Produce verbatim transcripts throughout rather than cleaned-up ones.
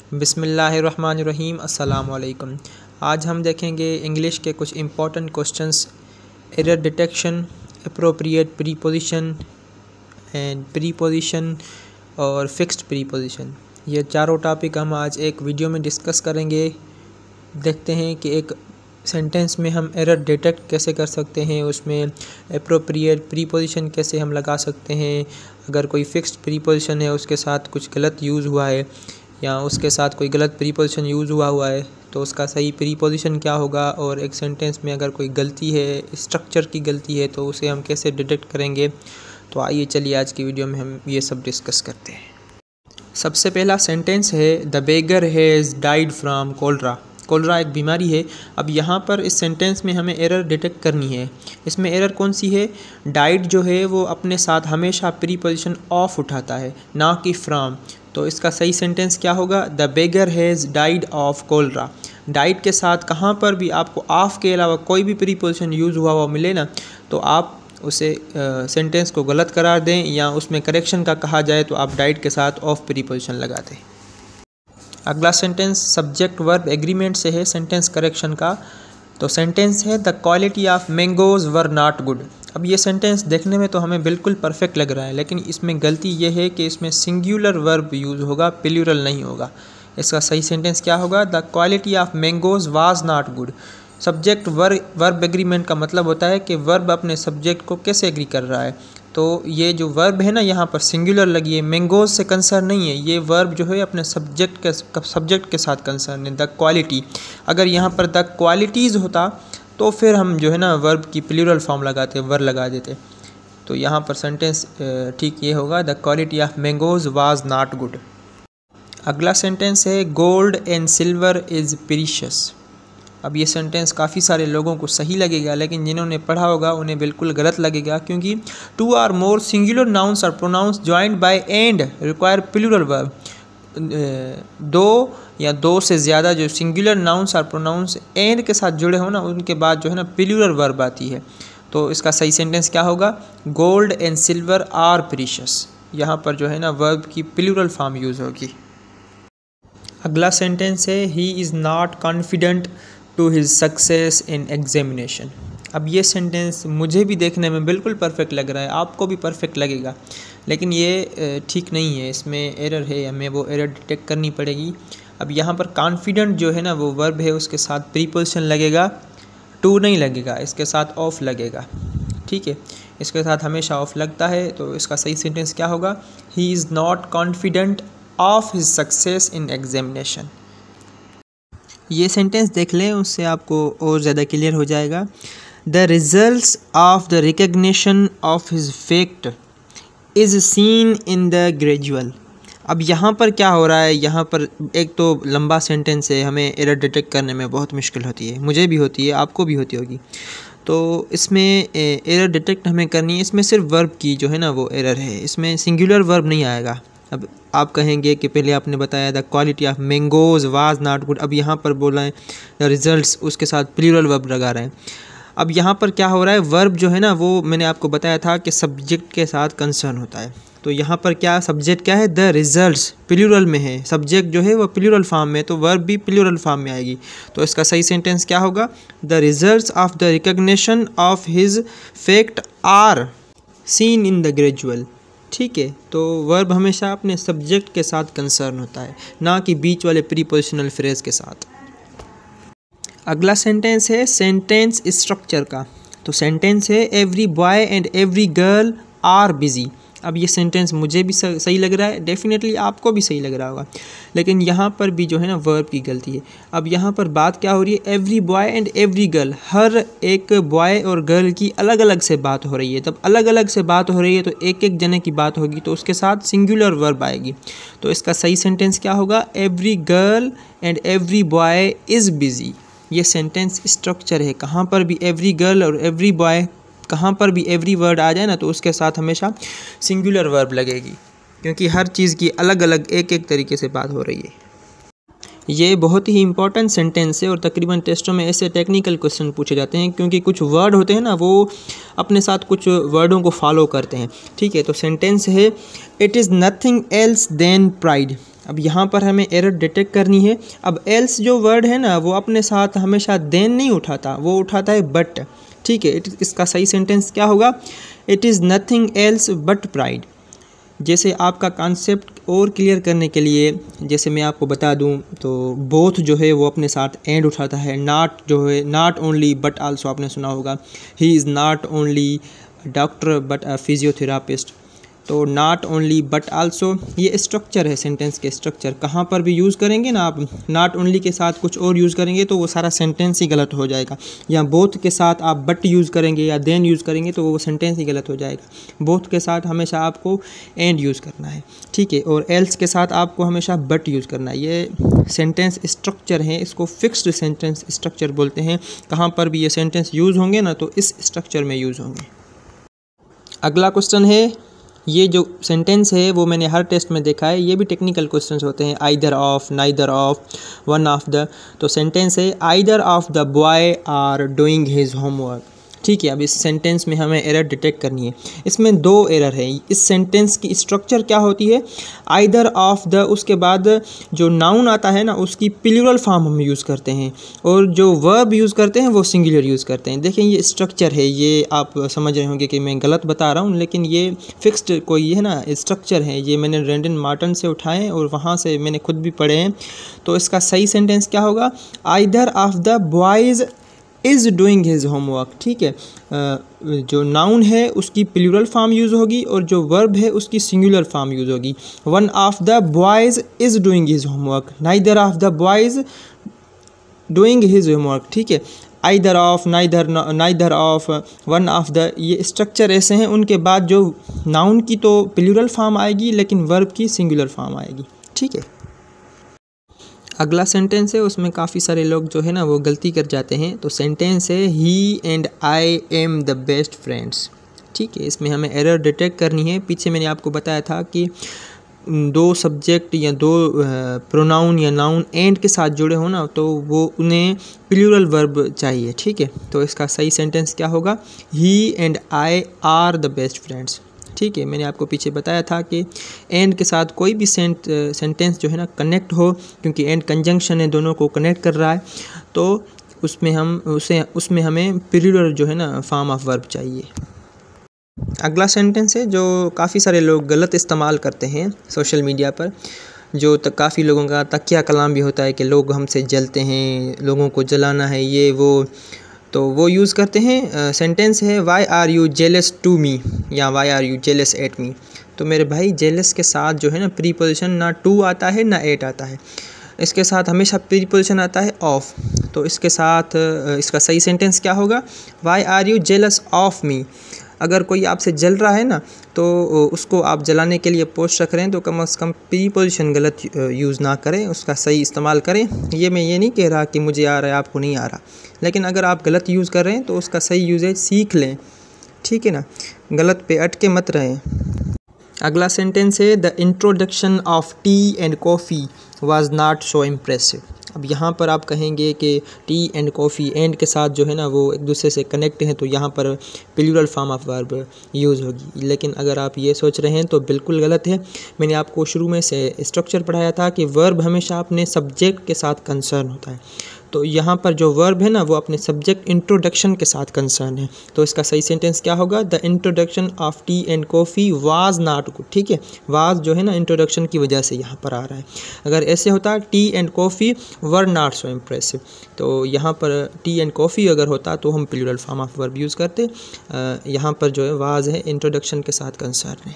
बिस्मिल्लाहिर्रहमानिर्रहीम। अस्सलाम वालेकुम। आज हम देखेंगे इंग्लिश के कुछ important questions, error detection, appropriate preposition and preposition और फिक्स्ड प्रीपोजिशन। ये चारों टॉपिक हम आज एक वीडियो में डिस्कस करेंगे। देखते हैं कि एक सेंटेंस में हम एरर डिटेक्ट कैसे कर सकते हैं, उसमें अप्रोप्रिएट प्रीपोजिशन कैसे हम लगा सकते हैं, अगर कोई फिक्स्ड प्रीपोजिशन है उसके साथ कुछ गलत यूज़ हुआ है या उसके साथ कोई गलत प्रीपोजिशन यूज़ हुआ हुआ है तो उसका सही प्रीपोजिशन क्या होगा, और एक सेंटेंस में अगर कोई गलती है, स्ट्रक्चर की गलती है, तो उसे हम कैसे डिटेक्ट करेंगे। तो आइए चलिए आज की वीडियो में हम ये सब डिस्कस करते हैं। सबसे पहला सेंटेंस है the beggar has died from cholera. Cholera एक बीमारी है। अब यहाँ पर इस सेंटेंस में हमें एरर डिटेक्ट करनी है। इसमें एरर कौन सी है? डाइड जो है वो अपने साथ हमेशा प्रीपोजिशन ऑफ उठाता है, ना कि फ्राम। तो इसका सही सेंटेंस क्या होगा? The beggar has died of cholera. Died के साथ कहाँ पर भी आपको ऑफ के अलावा कोई भी प्रीपोजिशन यूज़ हुआ हुआ मिले ना, तो आप उसे सेंटेंस को गलत करार दें, या उसमें करेक्शन का कहा जाए तो आप डाइड के साथ ऑफ प्रीपोजिशन लगा दें। अगला सेंटेंस सब्जेक्ट वर्ब एग्रीमेंट से है, सेंटेंस करेक्शन का। तो सेंटेंस है the quality of mangoes were not good. अब ये सेंटेंस देखने में तो हमें बिल्कुल परफेक्ट लग रहा है, लेकिन इसमें गलती ये है कि इसमें सिंगुलर वर्ब यूज़ होगा, प्लूरल नहीं होगा। इसका सही सेंटेंस क्या होगा? The quality of mangoes was not good. Subject verb verb agreement का मतलब होता है कि वर्ब अपने सब्जेक्ट को कैसे एग्री कर रहा है। तो ये जो वर्ब है ना, यहाँ पर सिंगुलर लगी है, मैंगोज से कंसर्न नहीं है। ये वर्ब जो है अपने सब्जेक्ट के सब्जेक्ट के साथ कंसर्न है, द क्वालिटी। अगर यहाँ पर द क्वालिटीज़ होता तो फिर हम जो है ना वर्ब की प्लूरल फॉर्म लगाते, वर लगा देते। तो यहाँ पर सेंटेंस ठीक ये होगा, the quality of mangoes was not good. अगला सेंटेंस है gold and silver is precious. अब ये सेंटेंस काफ़ी सारे लोगों को सही लगेगा, लेकिन जिन्होंने पढ़ा होगा उन्हें बिल्कुल गलत लगेगा, क्योंकि two or more singular nouns or pronouns joined by and require plural verb. दो या दो से ज़्यादा जो singular nouns or pronouns and के साथ जुड़े हो ना, उनके बाद जो है ना प्लूरल वर्ब आती है। तो इसका सही सेंटेंस क्या होगा? Gold and silver are precious. यहाँ पर जो है ना वर्ब की प्लूरल फॉर्म यूज़ होगी। अगला सेंटेंस है he is not confident to his success in examination. अब ये सेंटेंस मुझे भी देखने में बिल्कुल परफेक्ट लग रहा है, आपको भी परफेक्ट लगेगा, लेकिन ये ठीक नहीं है, इसमें एरर है, हमें वो एरर डिटेक्ट करनी पड़ेगी। अब यहाँ पर कॉन्फिडेंट जो है ना वो वर्ब है, उसके साथ प्रीपोजिशन लगेगा, टू नहीं लगेगा, इसके साथ ऑफ लगेगा। ठीक है, इसके साथ हमेशा ऑफ लगता है। तो इसका सही सेंटेंस क्या होगा? He is not confident of his success in examination. ये सेंटेंस देख लें, उससे आपको और ज़्यादा क्लियर हो जाएगा। The results of the recognition of his fact is seen in the gradual. अब यहाँ पर क्या हो रहा है? यहाँ पर एक तो लंबा सेंटेंस है, हमें एरर डिटेक्ट करने में बहुत मुश्किल होती है, मुझे भी होती है, आपको भी होती होगी। तो इसमें एरर डिटेक्ट हमें करनी है। इसमें सिर्फ वर्ब की जो है ना वो एरर है, इसमें सिंगुलर वर्ब नहीं आएगा। अब आप कहेंगे कि पहले आपने बताया the quality of mangoes was not good, अब यहाँ पर बोल रहे हैं द रिजल्ट्स, उसके साथ प्लूरल वर्ब लगा रहे हैं। अब यहाँ पर क्या हो रहा है? वर्ब जो है ना वो मैंने आपको बताया था कि सब्जेक्ट के साथ कंसर्न होता है। तो यहाँ पर क्या सब्जेक्ट क्या है? द रिजल्ट्स प्लूरल में है, सब्जेक्ट जो है वो प्लूरल फॉर्म में, तो वर्ब भी प्लूरल फॉर्म में आएगी। तो इसका सही सेंटेंस क्या होगा? The results of the recognition of his fact are seen in the gradual. ठीक है, तो वर्ब हमेशा अपने सब्जेक्ट के साथ कंसर्न होता है, ना कि बीच वाले प्रीपोजिशनल फ्रेज के साथ। अगला सेंटेंस है सेंटेंस स्ट्रक्चर का। तो सेंटेंस है every boy and every girl are busy. अब ये सेंटेंस मुझे भी सही लग रहा है, डेफिनेटली आपको भी सही लग रहा होगा, लेकिन यहाँ पर भी जो है ना वर्ब की गलती है। अब यहाँ पर बात क्या हो रही है? Every boy and every girl, हर एक बॉय और गर्ल की अलग अलग से बात हो रही है। तब अलग अलग से बात हो रही है तो एक एक जने की बात होगी, तो उसके साथ सिंगुलर वर्ब आएगी। तो इसका सही सेंटेंस क्या होगा? Every girl and every boy is busy. ये सेंटेंस स्ट्रक्चर है, कहाँ पर भी एवरी गर्ल और एवरी बॉय, कहाँ पर भी एवरी वर्ड आ जाए ना तो उसके साथ हमेशा सिंगुलर वर्ब लगेगी, क्योंकि हर चीज़ की अलग अलग एक एक तरीके से बात हो रही है। ये बहुत ही इंपॉर्टेंट सेंटेंस है और तकरीबन टेस्टों में ऐसे टेक्निकल क्वेश्चन पूछे जाते हैं, क्योंकि कुछ वर्ड होते हैं ना वो अपने साथ कुछ वर्डों को फॉलो करते हैं। ठीक है, तो सेंटेंस है it is nothing else than pride. अब यहाँ पर हमें एरर डिटेक्ट करनी है। अब एल्स जो वर्ड है ना वो अपने साथ हमेशा देन नहीं उठाता, वो उठाता है बट। ठीक है, इसका सही सेंटेंस क्या होगा? It is nothing else but pride. जैसे आपका कॉन्सेप्ट और क्लियर करने के लिए जैसे मैं आपको बता दूं तो बोथ जो है वो अपने साथ एंड उठाता है। नॉट जो है नॉट ओनली बट आल्सो आपने सुना होगा। He is not only doctor but a physiotherapist. तो नॉट ओनली बट आल्सो ये स्ट्रक्चर है, सेंटेंस के स्ट्रक्चर। कहाँ पर भी यूज़ करेंगे ना आप नॉट ओनली के साथ कुछ और यूज़ करेंगे तो वो सारा सेंटेंस ही गलत हो जाएगा। या बोथ के साथ आप बट यूज़ करेंगे या देन यूज़ करेंगे तो वो सेंटेंस ही गलत हो जाएगा। बोथ के साथ हमेशा आपको एंड यूज़ करना है, ठीक है। और एल्स के साथ आपको हमेशा बट यूज़ करना है। ये सेंटेंस स्ट्रक्चर है, इसको फिक्स्ड सेंटेंस स्ट्रक्चर बोलते हैं। कहाँ पर भी ये सेंटेंस यूज़ होंगे ना तो इस स्ट्रक्चर में यूज़ होंगे। अगला क्वेश्चन है, ये जो सेंटेंस है वो मैंने हर टेस्ट में देखा है, ये भी टेक्निकल क्वेश्चंस होते हैं। Either of, neither of, one of the. तो सेंटेंस है either of the boy are doing his homework. ठीक है, अब इस सेंटेंस में हमें एरर डिटेक्ट करनी है। इसमें दो एरर है। इस सेंटेंस की स्ट्रक्चर क्या होती है? आइदर ऑफ द, उसके बाद जो नाउन आता है ना उसकी प्लूरल फॉर्म हम यूज़ करते हैं और जो वर्ब यूज़ करते हैं वो सिंगुलर यूज़ करते हैं। देखें ये स्ट्रक्चर है, ये आप समझ रहे होंगे कि मैं गलत बता रहा हूँ, लेकिन ये फिक्स्ड कोई है ना स्ट्रक्चर है। ये मैंने रेंडन मार्टन से उठाए और वहाँ से मैंने खुद भी पढ़े हैं। तो इसका सही सेंटेंस क्या होगा? Either of the boys is doing his homework. ठीक है, जो नाउन है उसकी प्लूरल फॉर्म यूज़ होगी और जो वर्ब है उसकी सिंगुलर फॉर्म यूज़ होगी। One of the boys is doing his homework, neither of the boys doing his homework. ठीक है, either of, neither, neither of, one of the, ये स्ट्रक्चर ऐसे हैं। उनके बाद जो नाउन की तो प्लूरल फॉर्म आएगी लेकिन वर्ब की सिंगुलर फॉर्म आएगी। ठीक है, अगला सेंटेंस है, उसमें काफ़ी सारे लोग जो है ना वो गलती कर जाते हैं। तो सेंटेंस है he and I am the best friends. ठीक है, इसमें हमें एरर डिटेक्ट करनी है। पीछे मैंने आपको बताया था कि दो सब्जेक्ट या दो प्रोनाउन या नाउन एंड के साथ जुड़े हो ना तो वो उन्हें प्लूरल वर्ब चाहिए। ठीक है, तो इसका सही सेंटेंस क्या होगा? He and I are the best friends. ठीक है, मैंने आपको पीछे बताया था कि एंड के साथ कोई भी सेंट सेंटेंस जो है ना कनेक्ट हो, क्योंकि एंड कंजंक्शन है, दोनों को कनेक्ट कर रहा है, तो उसमें हम उसे उसमें हमें प्लूरल जो है ना फॉर्म ऑफ वर्ब चाहिए। अगला सेंटेंस है जो काफ़ी सारे लोग गलत इस्तेमाल करते हैं सोशल मीडिया पर, जो तक काफ़ी लोगों का तकिया कलाम भी होता है कि लोग हमसे जलते हैं, लोगों को जलाना है, ये वो, तो वो यूज़ करते हैं। सेंटेंस है why are you jealous to me या why are you jealous at me. तो मेरे भाई जेलस के साथ जो है ना प्रीपोजिशन ना टू आता है ना एट आता है, इसके साथ हमेशा प्रीपोजिशन आता है ऑफ। तो इसके साथ इसका सही सेंटेंस क्या होगा? Why are you jealous of me. अगर कोई आपसे जल रहा है ना तो उसको आप जलाने के लिए पोस्ट रख रहे हैं तो कम अज़ कम प्रीपोजिशन गलत यूज़ ना करें, उसका सही इस्तेमाल करें। ये मैं ये नहीं कह रहा कि मुझे आ रहा है आपको नहीं आ रहा, लेकिन अगर आप गलत यूज़ कर रहे हैं तो उसका सही यूजेज सीख लें। ठीक है ना, गलत पे अटके मत रहें। अगला सेंटेंस है the introduction of tea and coffee was not so impressive. अब यहाँ पर आप कहेंगे कि टी एंड कॉफ़ी एंड के साथ जो है ना वो एक दूसरे से कनेक्ट हैं, तो यहाँ पर plural form of verb use होगी। लेकिन अगर आप ये सोच रहे हैं तो बिल्कुल गलत है। मैंने आपको शुरू में से स्ट्रक्चर पढ़ाया था कि वर्ब हमेशा अपने सब्जेक्ट के साथ कंसर्न होता है, तो यहाँ पर जो वर्ब है ना वो अपने सब्जेक्ट इंट्रोडक्शन के साथ कंसर्न है। तो इसका सही सेंटेंस क्या होगा? The introduction of tea and coffee was not good. ठीक है, वाज जो है ना इंट्रोडक्शन की वजह से यहाँ पर आ रहा है। अगर ऐसे होता tea and coffee were not so impressive, तो यहाँ पर टी एंड कॉफ़ी अगर होता तो हम plural form of verb use करते। यहाँ पर जो है वाज है, इंट्रोडक्शन के साथ कंसर्न है।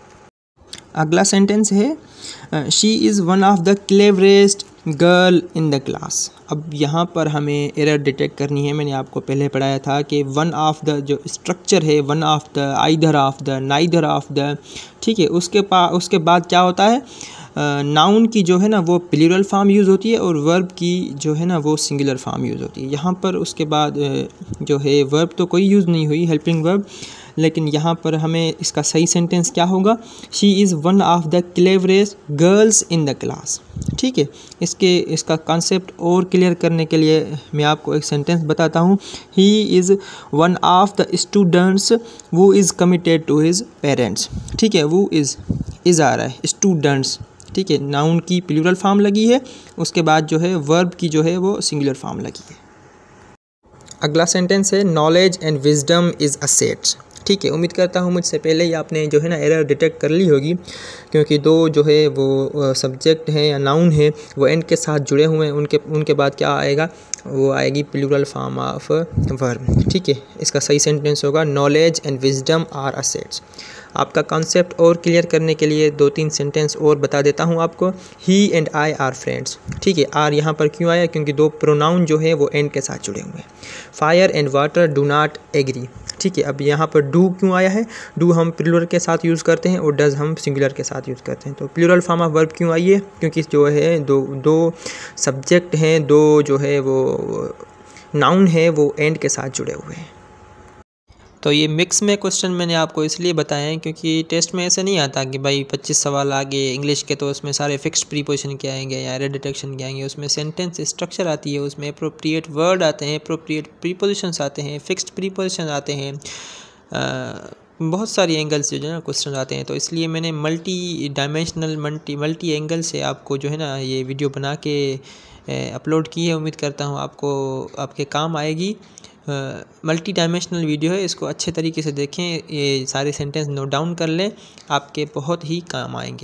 अगला सेंटेंस है she is one of the cleverest girl in the class. अब यहाँ पर हमें एरर डिटेक्ट करनी है। मैंने आपको पहले पढ़ाया था कि वन ऑफ द जो स्ट्रक्चर है, one of the, either of the, neither of the. ठीक है, उसके पा उसके बाद क्या होता है? नाउन की जो है ना वो प्लूरल फॉर्म यूज़ होती है और वर्ब की जो है ना वो सिंगुलर फॉर्म यूज़ होती है। यहाँ पर उसके बाद जो है वर्ब तो कोई यूज़ नहीं हुई, हेल्पिंग वर्ब, लेकिन यहाँ पर हमें इसका सही सेंटेंस क्या होगा? She is one of the cleverest girls in the class. ठीक है, इसके इसका कॉन्सेप्ट और क्लियर करने के लिए मैं आपको एक सेंटेंस बताता हूँ। He is one of the students who is committed to his parents. ठीक है, वो इज़ इज़ आ रहा है, स्टूडेंट्स ठीक है, नाउन की प्लूरल फॉर्म लगी है, उसके बाद जो है वर्ब की जो है वो सिंगुलर फॉर्म लगी है। अगला सेंटेंस है knowledge and wisdom is assets. ठीक है, उम्मीद करता हूँ मुझसे पहले ही आपने जो है ना एरर डिटेक्ट कर ली होगी, क्योंकि दो जो है वो सब्जेक्ट हैं या नाउन है वो एंड के साथ जुड़े हुए हैं, उनके उनके बाद क्या आएगा, वो आएगी प्लूरल फॉर्म ऑफ वर्ब। ठीक है, इसका सही सेंटेंस होगा knowledge and wisdom are assets. आपका कॉन्सेप्ट और क्लियर करने के लिए दो तीन सेंटेंस और बता देता हूँ आपको। He and I are friends. ठीक है, आर यहाँ पर क्यों आया, क्योंकि दो प्रोनाउन जो है वो एंड के साथ जुड़े हुए हैं। Fire and water do not agree. ठीक है, अब यहाँ पर डू क्यों आया है, डू हम प्लूरल के साथ यूज़ करते हैं और डज हम सिंगुलर के साथ यूज़ करते हैं। तो प्लूरल फॉर्म ऑफ वर्ब क्यों आई है, क्योंकि जो है दो दो सब्जेक्ट हैं, दो जो है वो नाउन है वो एंड के साथ जुड़े हुए हैं। तो ये मिक्स में क्वेश्चन मैंने आपको इसलिए बताए हैं क्योंकि टेस्ट में ऐसे नहीं आता कि भाई पच्चीस सवाल आ गए इंग्लिश के तो उसमें सारे फिक्स्ड प्रीपोजिशन के आएंगे या एरर डिटेक्शन के आएंगे। उसमें सेंटेंस स्ट्रक्चर आती है, उसमें अप्रोप्रिएट वर्ड आते हैं, अप्रोप्रिएट प्रीपोजिशंस आते हैं, फिक्स्ड प्रीपोजिशन आते हैं, आ, बहुत सारी एंगल से जो है ना क्वेश्चन आते हैं। तो इसलिए मैंने multi dimensional multi multi angle से आपको जो है ना ये वीडियो बना के अपलोड की है। उम्मीद करता हूँ आपको आपके काम आएगी। मल्टी डायमेंशनल वीडियो है, इसको अच्छे तरीके से देखें, ये सारे सेंटेंस नोट डाउन कर लें, आपके बहुत ही काम आएंगे।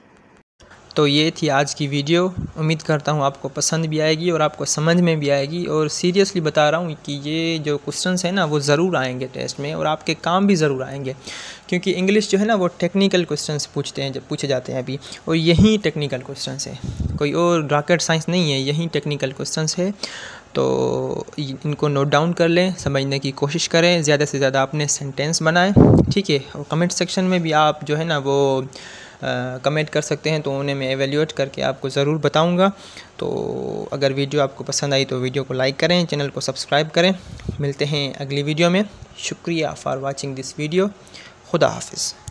तो ये थी आज की वीडियो, उम्मीद करता हूँ आपको पसंद भी आएगी और आपको समझ में भी आएगी। और सीरियसली बता रहा हूँ कि ये जो क्वेश्चंस हैं ना वो ज़रूर आएंगे टेस्ट में और आपके काम भी ज़रूर आएंगे, क्योंकि इंग्लिश जो है ना वो टेक्निकल क्वेश्चंस पूछते हैं, जब पूछे जाते हैं अभी, और यही टेक्निकल क्वेश्चंस है, कोई और रॉकेट साइंस नहीं है, यही टेक्निकल क्वेश्चंस है। तो इनको नोट डाउन कर लें, समझने की कोशिश करें, ज़्यादा से ज़्यादा अपने सेंटेंस बनाएं। ठीक है, और कमेंट सेक्शन में भी आप जो है ना वो कमेंट कर सकते हैं, तो उन्हें मैं एवेल्यूएट करके आपको ज़रूर बताऊंगा। तो अगर वीडियो आपको पसंद आई तो वीडियो को लाइक करें, चैनल को सब्सक्राइब करें। मिलते हैं अगली वीडियो में। शुक्रिया फॉर वाचिंग दिस वीडियो। खुदा हाफिज़।